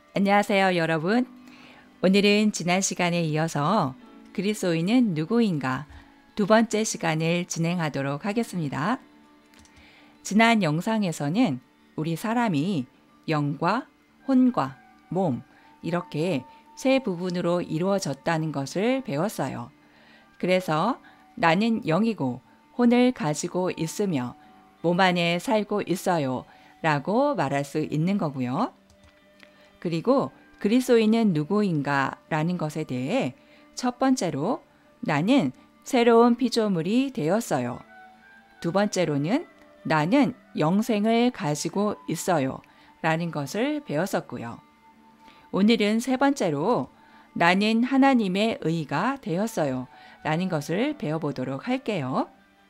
안녕하세요, 여러분. 오늘은 지난 시간에 이어서 그리스도인은 누구인가 두 번째 시간을 진행하도록 하겠습니다. 지난 영상에서는 우리 사람이 영과 혼과 몸 이렇게 세 부분으로 이루어졌다는 것을 배웠어요. 그래서 나는 영이고 혼을 가지고 있으며 몸 안에 살고 있어요 라고 말할 수 있는 거고요. 그리고 그리스도인은 누구인가 라는 것에 대해 첫 번째로 나는 새로운 피조물이 되었어요. 두 번째로는 나는 영생을 가지고 있어요 라는 것을 배웠었고요. 오늘은 세 번째로 나는 하나님의 의가 되었어요 라는 것을 배워보도록 할게요.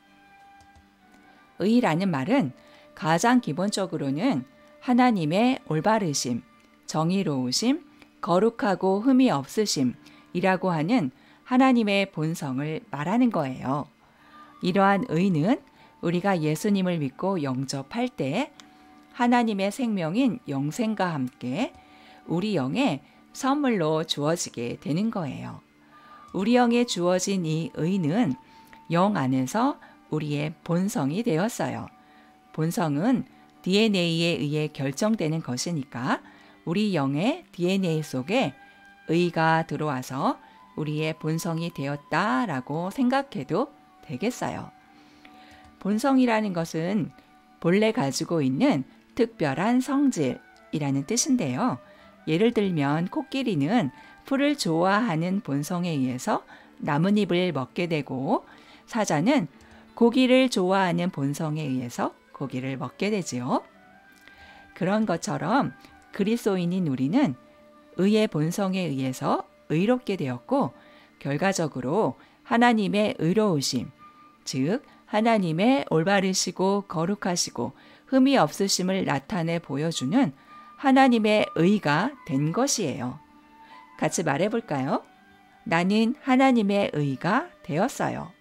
의라는 말은 가장 기본적으로는 하나님의 올바르심, 정의로우심, 거룩하고 흠이 없으심이라고 하는 하나님의 본성을 말하는 거예요. 이러한 의는 우리가 예수님을 믿고 영접할 때 하나님의 생명인 영생과 함께 우리 영에 선물로 주어지게 되는 거예요. 우리 영에 주어진 이 의는 영 안에서 우리의 본성이 되었어요. 본성은 DNA에 의해 결정되는 것이니까 우리 영의 DNA 속에 의가 들어와서 우리의 본성이 되었다라고 생각해도 되겠어요. 본성이라는 것은 본래 가지고 있는 특별한 성질이라는 뜻인데요. 예를 들면 코끼리는 풀을 좋아하는 본성에 의해서 나뭇잎을 먹게 되고 사자는 고기를 좋아하는 본성에 의해서 고기를 먹게 되지요. 그런 것처럼 그리스도인인 우리는 의의 본성에 의해서 의롭게 되었고 결과적으로 하나님의 의로우심, 즉 하나님의 올바르시고 거룩하시고 흠이 없으심을 나타내 보여주는 하나님의 의가 된 것이에요. 같이 말해볼까요? 나는 하나님의 의가 되었어요.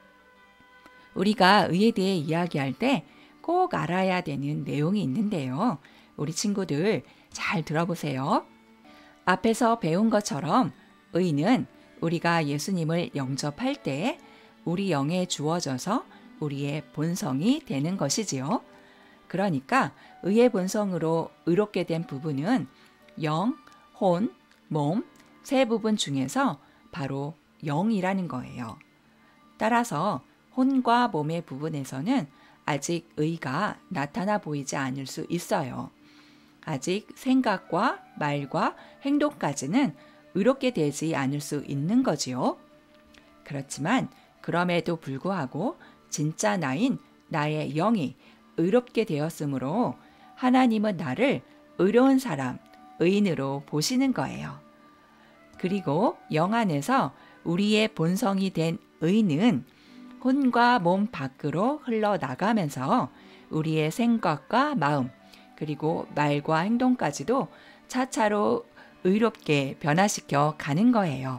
우리가 의에 대해 이야기할 때 꼭 알아야 되는 내용이 있는데요. 우리 친구들 잘 들어보세요. 앞에서 배운 것처럼 의는 우리가 예수님을 영접할 때 우리 영에 주어져서 우리의 본성이 되는 것이지요. 그러니까 의의 본성으로 의롭게 된 부분은 영, 혼, 몸 세 부분 중에서 바로 영이라는 거예요. 따라서 혼과 몸의 부분에서는 아직 의가 나타나 보이지 않을 수 있어요. 아직 생각과 말과 행동까지는 의롭게 되지 않을 수 있는 거지요. 그렇지만 그럼에도 불구하고 진짜 나인 나의 영이 의롭게 되었으므로 하나님은 나를 의로운 사람, 의인으로 보시는 거예요. 그리고 영 안에서 우리의 본성이 된 의는 혼과 몸 밖으로 흘러나가면서 우리의 생각과 마음, 그리고 말과 행동까지도 차차로 의롭게 변화시켜 가는 거예요.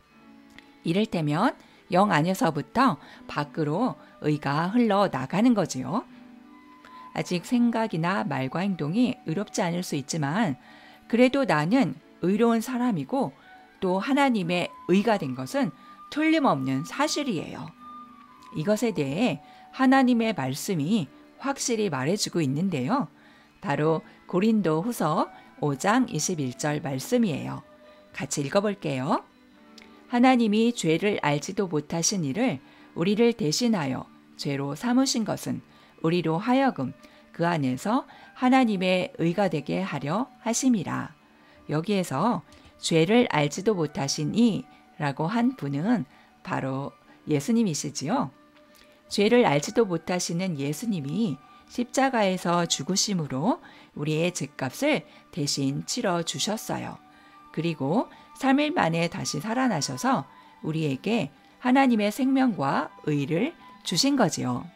이를테면 영 안에서부터 밖으로 의가 흘러나가는 거지요. 아직 생각이나 말과 행동이 의롭지 않을 수 있지만 그래도 나는 의로운 사람이고 또 하나님의 의가 된 것은 틀림없는 사실이에요. 이것에 대해 하나님의 말씀이 확실히 말해주고 있는데요. 바로 고린도 후서 5장 21절 말씀이에요. 같이 읽어볼게요. 하나님이 죄를 알지도 못하신 이를 우리를 대신하여 죄로 삼으신 것은 우리로 하여금 그 안에서 하나님의 의가 되게 하려 하심이라. 여기에서 죄를 알지도 못하신 이라고 한 분은 바로 예수님이시지요. 죄를 알지도 못하시는 예수님이 십자가에서 죽으심으로 우리의 죄값을 대신 치러 주셨어요. 그리고 3일 만에 다시 살아나셔서 우리에게 하나님의 생명과 의를 주신 거지요.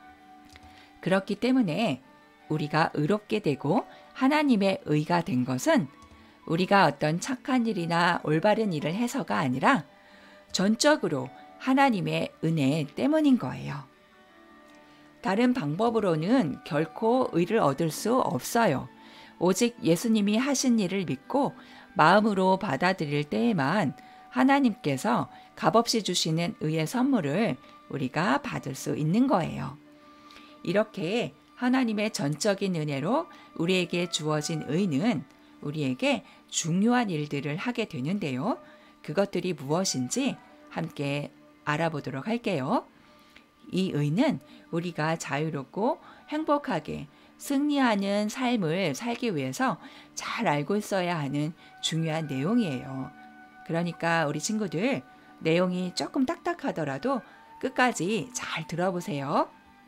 그렇기 때문에 우리가 의롭게 되고 하나님의 의가 된 것은 우리가 어떤 착한 일이나 올바른 일을 해서가 아니라 전적으로 하나님의 은혜 때문인 거예요. 다른 방법으로는 결코 의를 얻을 수 없어요. 오직 예수님이 하신 일을 믿고 마음으로 받아들일 때에만 하나님께서 값없이 주시는 의의 선물을 우리가 받을 수 있는 거예요. 이렇게 하나님의 전적인 은혜로 우리에게 주어진 의는 우리에게 중요한 일들을 하게 되는데요. 그것들이 무엇인지 함께 알아보도록 할게요. 이 의는 우리가 자유롭고 행복하게 승리하는 삶을 살기 위해서 잘 알고 있어야 하는 중요한 내용이에요. 그러니까 우리 친구들, 내용이 조금 딱딱하더라도 끝까지 잘 들어보세요.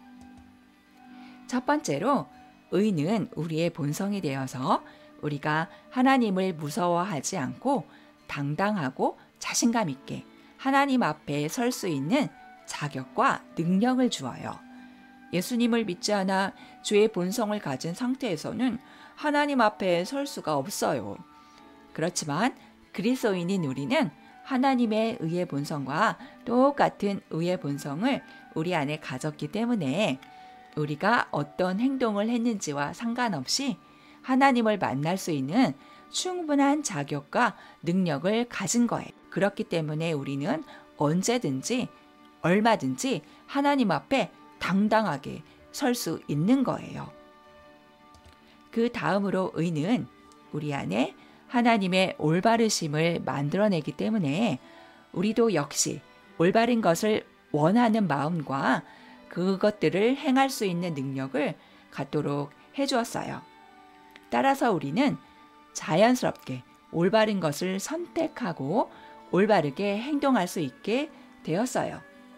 첫 번째로, 의는 우리의 본성이 되어서 우리가 하나님을 무서워하지 않고 당당하고 자신감 있게 하나님 앞에 설 수 있는 자격과 능력을 주어요. 예수님을 믿지 않아 죄의 본성을 가진 상태에서는 하나님 앞에 설 수가 없어요. 그렇지만 그리스도인인 우리는 하나님의 의의 본성과 똑같은 의의 본성을 우리 안에 가졌기 때문에 우리가 어떤 행동을 했는지와 상관없이 하나님을 만날 수 있는 충분한 자격과 능력을 가진 거예요. 그렇기 때문에 우리는 언제든지 얼마든지 하나님 앞에 당당하게 설 수 있는 거예요. 그 다음으로 의는 우리 안에 하나님의 올바르심을 만들어내기 때문에 우리도 역시 올바른 것을 원하는 마음과 그것들을 행할 수 있는 능력을 갖도록 해주었어요. 따라서 우리는 자연스럽게 올바른 것을 선택하고 올바르게 행동할 수 있게 되었어요.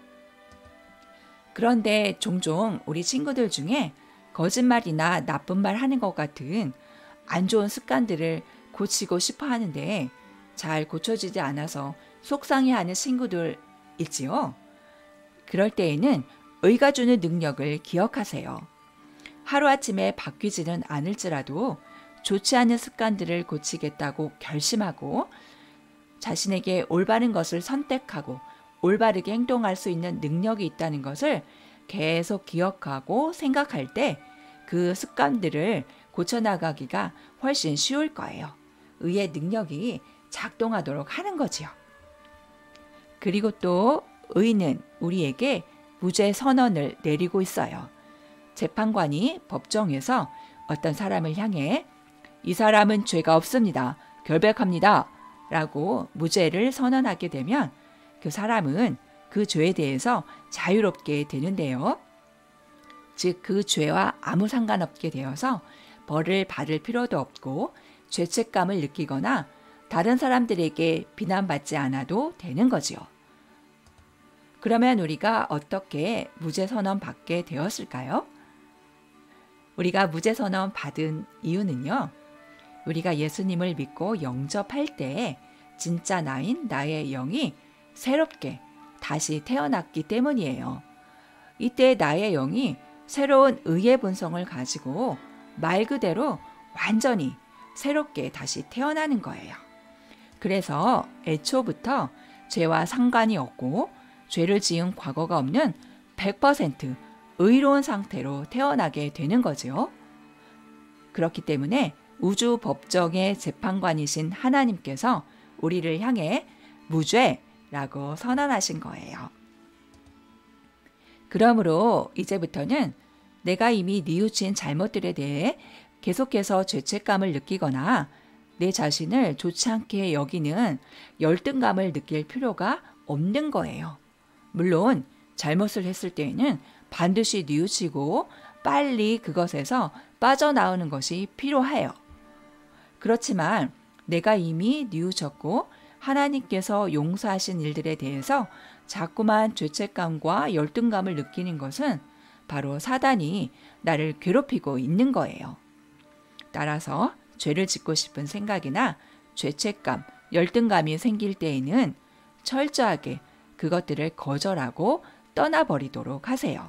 그런데 종종 우리 친구들 중에 거짓말이나 나쁜 말 하는 것 같은 안 좋은 습관들을 고치고 싶어 하는데 잘 고쳐지지 않아서 속상해하는 친구들 있지요. 그럴 때에는 의가 주는 능력을 기억하세요. 하루아침에 바뀌지는 않을지라도 좋지 않은 습관들을 고치겠다고 결심하고 자신에게 올바른 것을 선택하고 올바르게 행동할 수 있는 능력이 있다는 것을 계속 기억하고 생각할 때 그 습관들을 고쳐나가기가 훨씬 쉬울 거예요. 의의 능력이 작동하도록 하는 거지요. 그리고 또 의는 우리에게 무죄 선언을 내리고 있어요. 재판관이 법정에서 어떤 사람을 향해 이 사람은 죄가 없습니다. 결백합니다. 라고 무죄를 선언하게 되면 그 사람은 그 죄에 대해서 자유롭게 되는데요. 즉, 그 죄와 아무 상관없게 되어서 벌을 받을 필요도 없고 죄책감을 느끼거나 다른 사람들에게 비난받지 않아도 되는 거지요. 그러면 우리가 어떻게 무죄 선언 받게 되었을까요? 우리가 무죄 선언 받은 이유는요. 우리가 예수님을 믿고 영접할 때 진짜 나인 나의 영이 새롭게 다시 태어났기 때문이에요. 이때 나의 영이 새로운 의의 본성을 가지고 말 그대로 완전히 새롭게 다시 태어나는 거예요. 그래서 애초부터 죄와 상관이 없고 죄를 지은 과거가 없는 100% 의로운 상태로 태어나게 되는 거죠. 그렇기 때문에 우주 법정의 재판관이신 하나님께서 우리를 향해 무죄라고 선언하신 거예요. 그러므로 이제부터는 내가 이미 뉘우친 잘못들에 대해 계속해서 죄책감을 느끼거나 내 자신을 좋지 않게 여기는 열등감을 느낄 필요가 없는 거예요. 물론 잘못을 했을 때에는 반드시 뉘우치고 빨리 그것에서 빠져나오는 것이 필요해요. 그렇지만 내가 이미 뉘우쳤고 하나님께서 용서하신 일들에 대해서 자꾸만 죄책감과 열등감을 느끼는 것은 바로 사단이 나를 괴롭히고 있는 거예요. 따라서 죄를 짓고 싶은 생각이나 죄책감, 열등감이 생길 때에는 철저하게 그것들을 거절하고 떠나버리도록 하세요.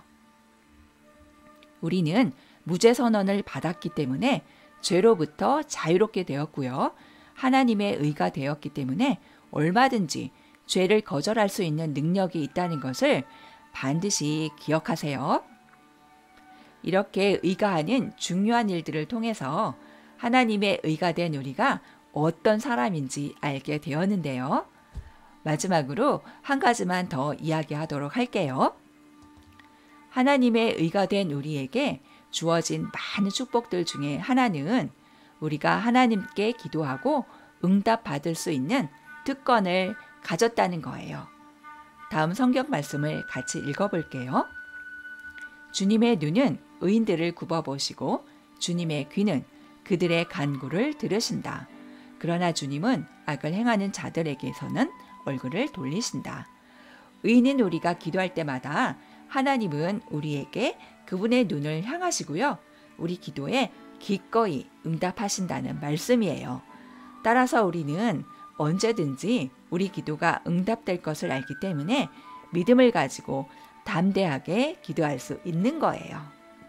우리는 무죄 선언을 받았기 때문에 죄로부터 자유롭게 되었고요. 하나님의 의가 되었기 때문에 얼마든지 죄를 거절할 수 있는 능력이 있다는 것을 반드시 기억하세요. 이렇게 의가 하는 중요한 일들을 통해서 하나님의 의가 된 우리가 어떤 사람인지 알게 되었는데요. 마지막으로 한 가지만 더 이야기하도록 할게요. 하나님의 의가 된 우리에게 주어진 많은 축복들 중에 하나는 우리가 하나님께 기도하고 응답받을 수 있는 특권을 가졌다는 거예요. 다음 성경 말씀을 같이 읽어볼게요. 주님의 눈은 의인들을 굽어보시고 주님의 귀는 그들의 간구를 들으신다. 그러나 주님은 악을 행하는 자들에게서는 얼굴을 돌리신다. 의인인 우리가 기도할 때마다 하나님은 우리에게 그분의 눈을 향하시고요. 우리 기도에 기꺼이 응답하신다는 말씀이에요. 따라서 우리는 언제든지 우리 기도가 응답될 것을 알기 때문에 믿음을 가지고 담대하게 기도할 수 있는 거예요.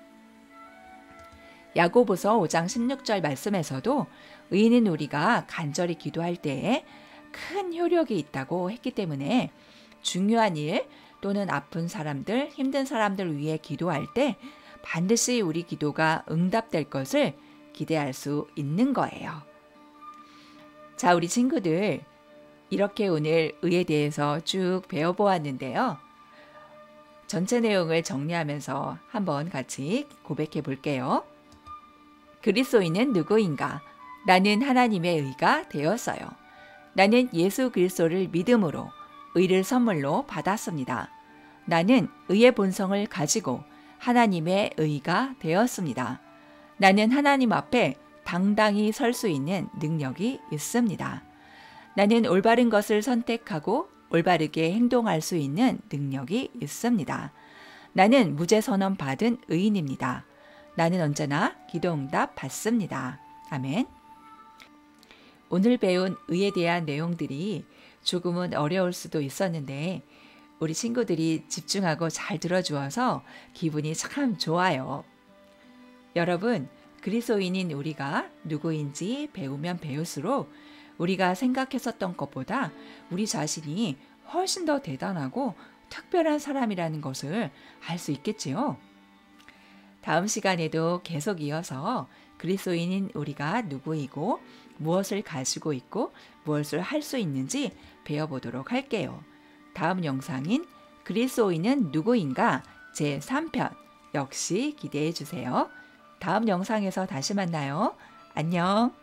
야고보서 5장 16절 말씀에서도 의인인 우리가 간절히 기도할 때에 큰 효력이 있다고 했기 때문에 중요한 일 또는 아픈 사람들, 힘든 사람들 위해 기도할 때 반드시 우리 기도가 응답될 것을 기대할 수 있는 거예요. 자, 우리 친구들, 이렇게 오늘 의에 대해서 쭉 배워보았는데요. 전체 내용을 정리하면서 한번 같이 고백해 볼게요. 그리스도인은 누구인가? 나는 하나님의 의가 되었어요. 나는 예수 그리스도를 믿음으로 의를 선물로 받았습니다. 나는 의의 본성을 가지고 하나님의 의가 되었습니다. 나는 하나님 앞에 당당히 설 수 있는 능력이 있습니다. 나는 올바른 것을 선택하고 올바르게 행동할 수 있는 능력이 있습니다. 나는 무죄 선언 받은 의인입니다. 나는 언제나 기도 응답 받습니다. 아멘. 오늘 배운 의에 대한 내용들이 조금은 어려울 수도 있었는데 우리 친구들이 집중하고 잘 들어주어서 기분이 참 좋아요. 여러분, 그리스도인인 우리가 누구인지 배우면 배울수록 우리가 생각했었던 것보다 우리 자신이 훨씬 더 대단하고 특별한 사람이라는 것을 알 수 있겠지요. 다음 시간에도 계속 이어서 그리스도인인 우리가 누구이고 무엇을 가지고 있고 무엇을 할 수 있는지 배워보도록 할게요. 다음 영상인 그리스도인은 누구인가 제3편 역시 기대해 주세요. 다음 영상에서 다시 만나요. 안녕.